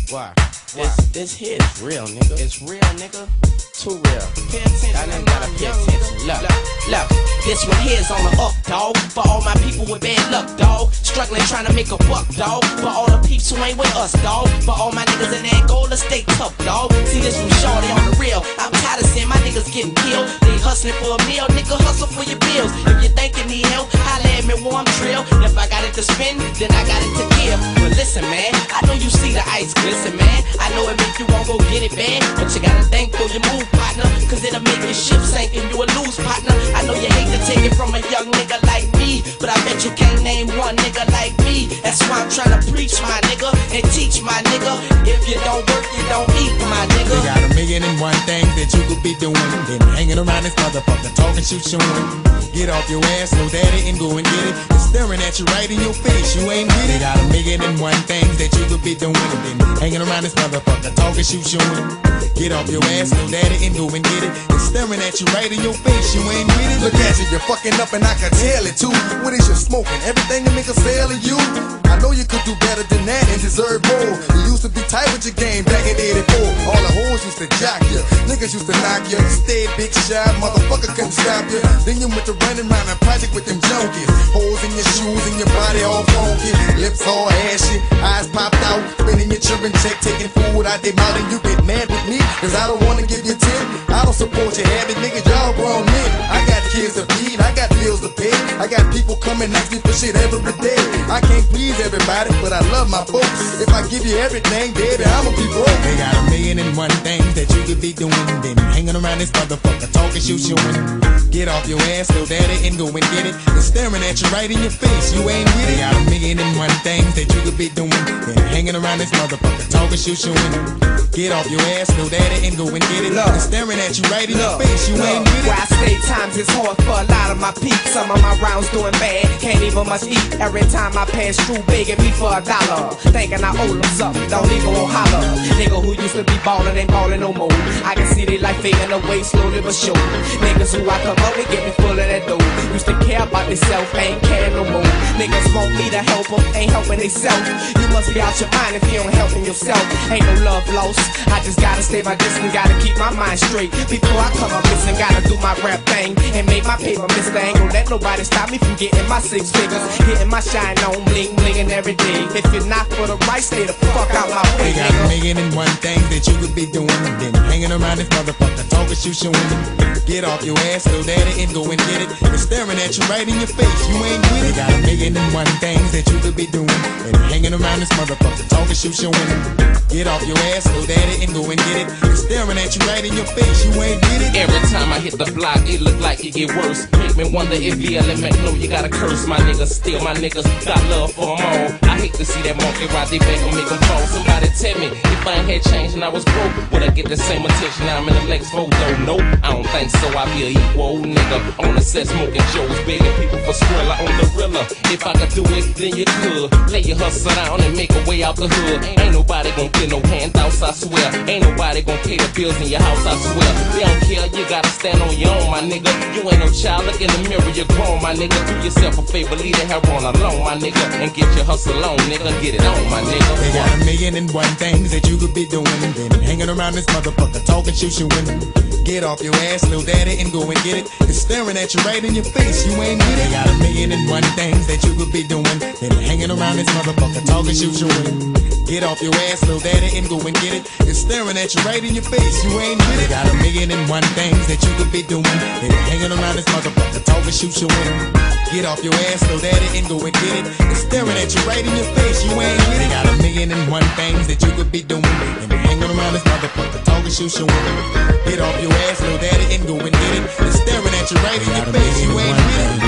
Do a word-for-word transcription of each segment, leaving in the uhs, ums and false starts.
Why? Why? This, this here is real, nigga. It's real, nigga. Too real. Pay attention. I done gotta pay attention. Look, look. This one here's on the up, dawg. For all my people with bad luck, dawg. Struggling trying to make a buck, dawg. For all the peeps who ain't with us, dawg. For all my niggas in that gold, let's stay tough, dawg. See this from Shorty on the real. I'm tired of seeing my niggas getting killed. They hustling for a meal, nigga, hustle for your bills. If you think you need help, holla at me while I'm trill. If I got it to spend, then I got it to give. But listen, man, I know you see the ice glisten, man. I know it make you want to go get it bad, but you gotta think for your move, partner. Cause it'll make your ship sink and you a lose, partner. I know you hate to take it from a young nigga like me, but I bet you can't name one nigga like me. That's why I'm trying to preach, my nigga, and teach my nigga. If you don't work, you don't eat, my nigga. You got a million and one things that you could be doing. Then hanging around this motherfucker, talking, shoot, showing. Get off your ass, no daddy, and go and get it. It's staring at you right in your face, you ain't with it. Got a million and one things that you could be doing. Then hanging around this motherfucker, talking, shoot, showing. Get off your ass, no daddy, and go and get it. It's staring at you right in your face, you ain't with it. Look at you, you're fucking up and I can tell it too. What is you smoking? Everything a nigga sell to you. I know you could do better than that and deserve more. You used to be tight with your game back in eighty-four. All the hoes used to jock you, niggas used to knock you. You stayed big shot, motherfucker couldn't stop you. Then you went to running around and project with them junkies. Holes in your shoes and your body all funky. Lips all ashy, eyes popped out. Spending your children check, taking food out their mouth. And you get mad with me, cause I don't wanna give you ten. I don't support your habit, nigga, y'all grown men. I got kids to feed, I got bills to pay. I got people coming ask me for shit every day. I can't please everybody, but I love my folks. If I give you everything, baby, I'ma be broke. They got a million and one things that you could be doing. Then hanging around this motherfucker, talking, shoot, showing. Get off your ass, little daddy, and go and get it. They're staring at you right in your face, you ain't with it. They got a million and one things that you could be doing. Then hanging around this motherfucker, talking, shoot, showing. Get off your ass, little daddy, and go and get it. They're staring at you right in your face, you ain't with it. Where I stay, times is hard for a lot of my peeps. Some of my rounds doing bad, can't even much eat. Every time I pass through, begging me for a dollar, thinking I owe them something, don't even want holler. Nigga who used to be ballin' ain't ballin' no more. I can see they life fading away slowly but sure. Niggas who I come up with get me full of that dough. Used to care about themselves, ain't caring no more. Niggas want me to help them, ain't helping theyself. You must be out your mind if you ain't helping yourself. Ain't no love lost, I just gotta stay my distance, gotta keep my mind straight. Before I come up missing, gotta do my rap thing and make my paper, mister. Ain't gon' let nobody stop me from getting my six figures, getting my shine on, bling blingin' every day. If you're not for the right, stay the fuck out my way. They got a million and one things that you could be doing. Then hanging around this motherfucker, talking, shoot, showing. Get off your ass, little daddy, and go and get it. They're staring at you right in your face, you ain't with it. They got a million and one things that you could be doing. And hanging around this motherfucker, talking, shoot, showing. Get off your ass, little daddy, and go and get it. They're staring at you right in your face, you ain't with it. Every time I hit the block, it look like it get worse. Make me wonder if V L M know you gotta curse my niggas. Still my niggas got love for them all. I hate to see that monkey ride they back and make them fall. Somebody tell me, if I ain't had change and I was broke, would I get the same attention now I'm in the Lex photo? Nope, I don't think so. I be a equal nigga on the set smoking shows, begging people for Skrilla on the Rilla. If I could do it, then you could. Lay your hustle down and make a way out the hood. Ain't nobody gon' get no handouts, I swear. Ain't nobody gon' pay the bills in your house, I swear. They don't care, you gotta stand on your own, my nigga. You ain't no child, look in the mirror, you're grown, my nigga. Do yourself a favor, leave the hair on alone, my nigga. And get your hustle on, nigga, get it on, my nigga. They got a million and one things that you could be doing. Then hanging around this motherfucker, talking, shoot, shooting. Get off your ass, little daddy, and go and get it. It's staring at you right in your face, you ain't with it. They got a million and one things that you could be doing. Then hanging around this motherfucker, talking, shoot, shooting. Get off your ass, little daddy, and go and get it. It's staring at you right in your face, you ain't with it. Got a million and one things that you could be doing. Then hanging around this motherfucker, talking, shoot, shooting. Get off your ass, little daddy, and go and get it. It's staring at you right in your face, you ain't with it. Got a million and one things that you could be doing. And hanging around this motherfucker, talking, shoot, shooting. Get off your ass, little daddy, and go and get it. It's staring at you right in your face, you ain't with it.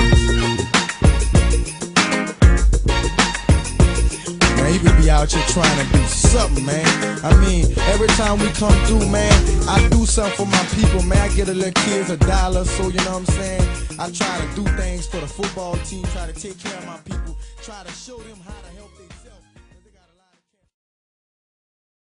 Man, you could be out here trying to do something, man. I mean, every time we come through, man, I do something for my people, man. I get a little kids a dollar, so you know what I'm saying? I try to do things for the football team, try to take care of my people, try to show them how to help them.